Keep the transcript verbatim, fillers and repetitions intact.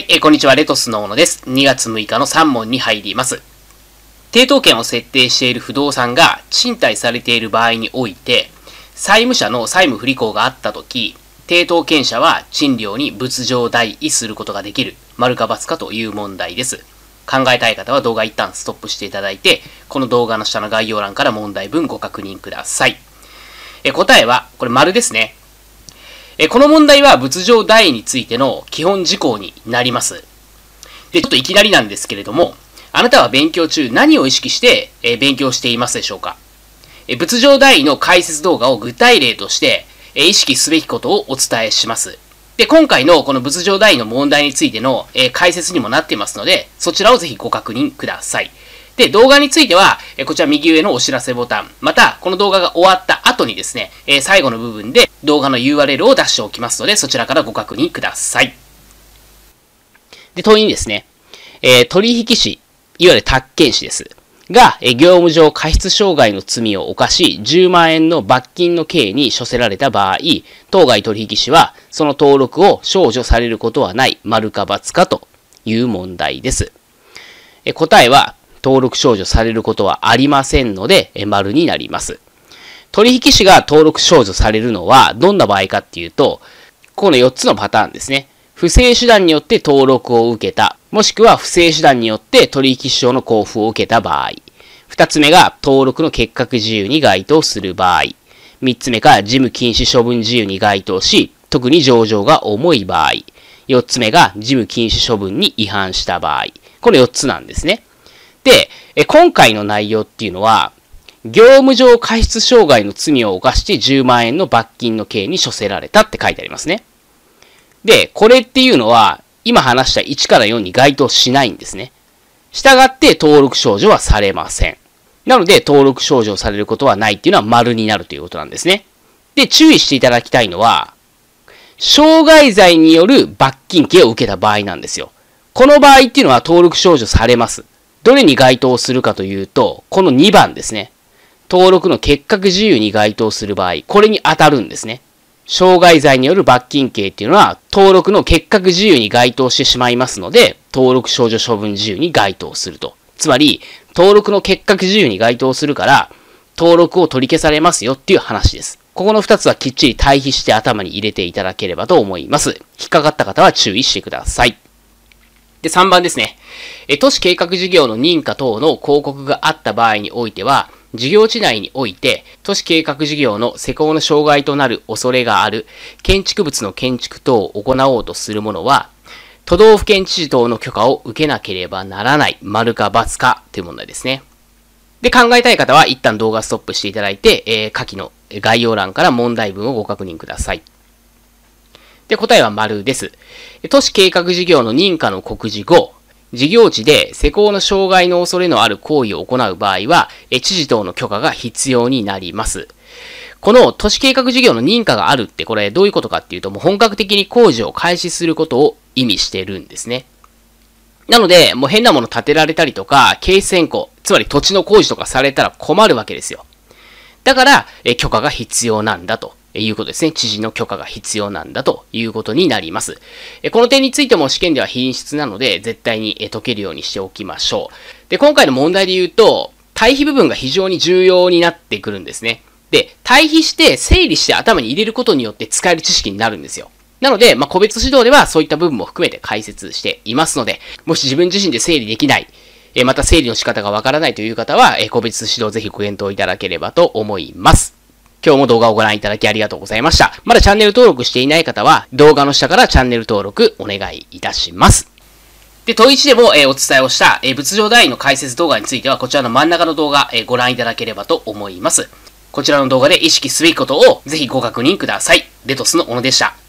はい、えー、こんにちは。レトスの小野です。にがつむいかのさん問に入ります。抵当権を設定している不動産が賃貸されている場合において、債務者の債務不履行があったとき、抵当権者は賃料に物状代位することができる、丸か×かという問題です。考えたい方は動画一旦ストップしていただいて、この動画の下の概要欄から問題文ご確認ください。え答えは、これ丸ですね。えこの問題は物状代位についての基本事項になります。で、ちょっといきなりなんですけれども、あなたは勉強中何を意識してえ勉強していますでしょうか？え物状代位の解説動画を具体例としてえ意識すべきことをお伝えします。で、今回のこの物状代位の問題についてのえ解説にもなっていますので、そちらをぜひご確認ください。で、動画については、こちら右上のお知らせボタン、また、この動画が終わった後にですね、最後の部分で動画の ユーアールエル を出しておきますので、そちらからご確認ください。で、問いにですね、えー、取引士、いわゆる宅建士です。が、業務上過失傷害の罪を犯し、じゅうまんえんの罰金の刑に処せられた場合、当該取引士は、その登録を少女されることはない、丸か×かという問題です。え答えは、登録少女されることはありませんので、丸になります。取引士が登録少女されるのは、どんな場合かっていうと、このよっつのパターンですね。不正手段によって登録を受けた、もしくは不正手段によって取引証の交付を受けた場合。二つ目が登録の結核事由に該当する場合。三つ目が事務禁止処分事由に該当し、特に情状が重い場合。四つ目が事務禁止処分に違反した場合。このよっつなんですね。で、今回の内容っていうのは、業務上過失傷害の罪を犯してじゅうまんえんの罰金の刑に処せられたって書いてありますね。で、これっていうのは、今話したいちからよんに該当しないんですね。したがって登録少女はされません。なので、登録少女をされることはないっていうのは丸になるということなんですね。で、注意していただきたいのは、傷害罪による罰金刑を受けた場合なんですよ。この場合っていうのは登録少女されます。どれに該当するかというと、このにばんですね。登録の結核事由に該当する場合、これに当たるんですね。傷害罪による罰金刑っていうのは、登録の結核事由に該当してしまいますので、登録少女処分事由に該当すると。つまり、登録の結核事由に該当するから、登録を取り消されますよっていう話です。ここのふたつはきっちり対比して頭に入れていただければと思います。引っかかった方は注意してください。で、さんばんですね。都市計画事業の認可等の広告があった場合においては、事業地内において、都市計画事業の施工の障害となる恐れがある建築物の建築等を行おうとする者は、都道府県知事等の許可を受けなければならない、丸か×かという問題ですね。で、考えたい方は一旦動画ストップしていただいて、えー、下記の概要欄から問題文をご確認ください。で、答えは丸です。都市計画事業の認可の告示後、事業地で施工の障害の恐れのある行為を行う場合は、知事等の許可が必要になります。この都市計画事業の認可があるって、これどういうことかっていうと、もう本格的に工事を開始することを意味してるんですね。なので、もう変なもの建てられたりとか、経費変更、つまり土地の工事とかされたら困るわけですよ。だから、許可が必要なんだと。いうことですね。知事の許可が必要なんだということになります。この点についても試験では品質なので、絶対に解けるようにしておきましょう。で、今回の問題で言うと、対比部分が非常に重要になってくるんですね。で、対比して整理して頭に入れることによって使える知識になるんですよ。なので、まあ、個別指導ではそういった部分も含めて解説していますので、もし自分自身で整理できない、また整理の仕方がわからないという方は、個別指導ぜひご検討いただければと思います。今日も動画をご覧いただきありがとうございました。まだチャンネル登録していない方は、動画の下からチャンネル登録お願いいたします。で、問いちでも、えー、お伝えをした、えー、物状代位の解説動画については、こちらの真ん中の動画、えー、ご覧いただければと思います。こちらの動画で意識すべきことをぜひご確認ください。レトスの小野でした。